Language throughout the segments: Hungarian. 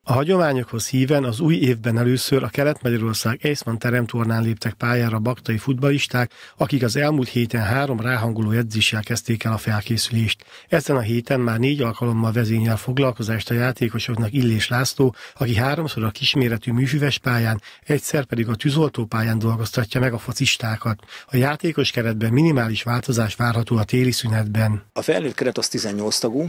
A hagyományokhoz híven az új évben először a Kelet-Magyarország Eisman teremtornán léptek pályára baktai futballisták, akik az elmúlt héten 3 ráhangoló edzéssel kezdték el a felkészülést. Ezen a héten már 4 alkalommal vezényel foglalkozást a játékosoknak Illés László, aki 3-szor a kisméretű műfüves pályán, egyszer pedig a tűzoltópályán dolgoztatja meg a focistákat. A játékos keretben minimális változás várható a téli szünetben. A felnőtt keret az 18 tagú,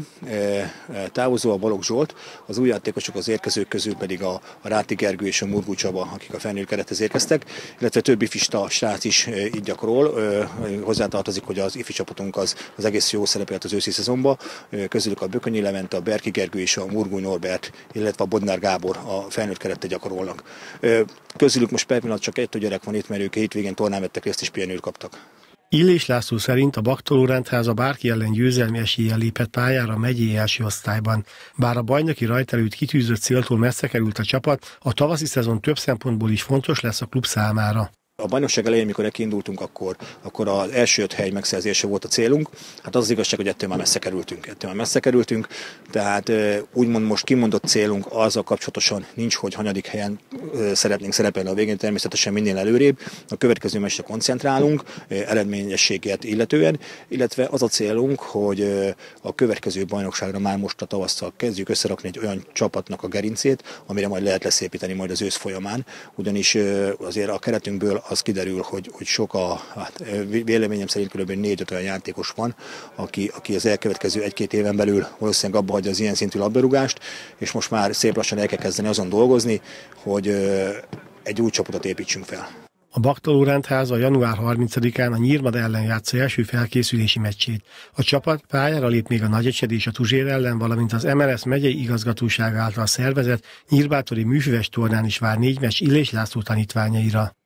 távozó a Balogh Zsolt, az új játékosok az érkezők közül pedig a Ráti Gergő és a Murgú Csaba, akik a felnőtt kerethez érkeztek, illetve több ifista srác is így gyakorol. Hozzátartozik, hogy az ifi csapatunk az egész jó szerepelt az őszi szezonban. Közülük a Bökönyi Levente, a Berki Gergő és a Murgú Norbert, illetve a Bodnár Gábor a felnőtt kerettel gyakorolnak. Közülük most per pillanat csak 2 gyerek van itt, mert ők hétvégén tornán vettek részt és pihenőt kaptak. Illés László szerint a Baktoló rendháza bárki ellen győzelmi eséllyel lépett pályára a megyei első osztályban. Bár a bajnoki rajtelőt kitűzött céltól messze került a csapat, a tavaszi szezon több szempontból is fontos lesz a klub számára. A bajnokság elején, mikor kiindultunk, akkor az első 5 hely megszerzése volt a célunk. Hát az igazság, hogy ettől már messze kerültünk. Tehát úgymond most kimondott célunk azzal kapcsolatosan nincs, hogy hanyadik helyen szeretnénk szerepelni a végén, természetesen minél előrébb. A következő meccsre koncentrálunk, eredményességet illetően, illetve az a célunk, hogy a következő bajnokságra már most a tavasszal kezdjük összerakni egy olyan csapatnak a gerincét, amire majd lehet leszépíteni majd az ősz folyamán, ugyanis azért a keretünkből az kiderül, hogy sok véleményem szerint kb. 4-5 olyan játékos van, aki az elkövetkező 1-2 éven belül valószínűleg abba hagyja az ilyen szintű labdarúgást, és most már szép lassan el kell kezdeni azon dolgozni, hogy egy új csapatot építsünk fel. A Baktoló rendháza január 30-án a Nyírmada ellen játsza első felkészülési meccsét. A csapat pályára lép még a Nagyecsedi és a Tuzsér ellen, valamint az MLS megyei igazgatóság által szervezett nyírbátori műfüves tornán is vár 4 meccs Illés László tanítványaira.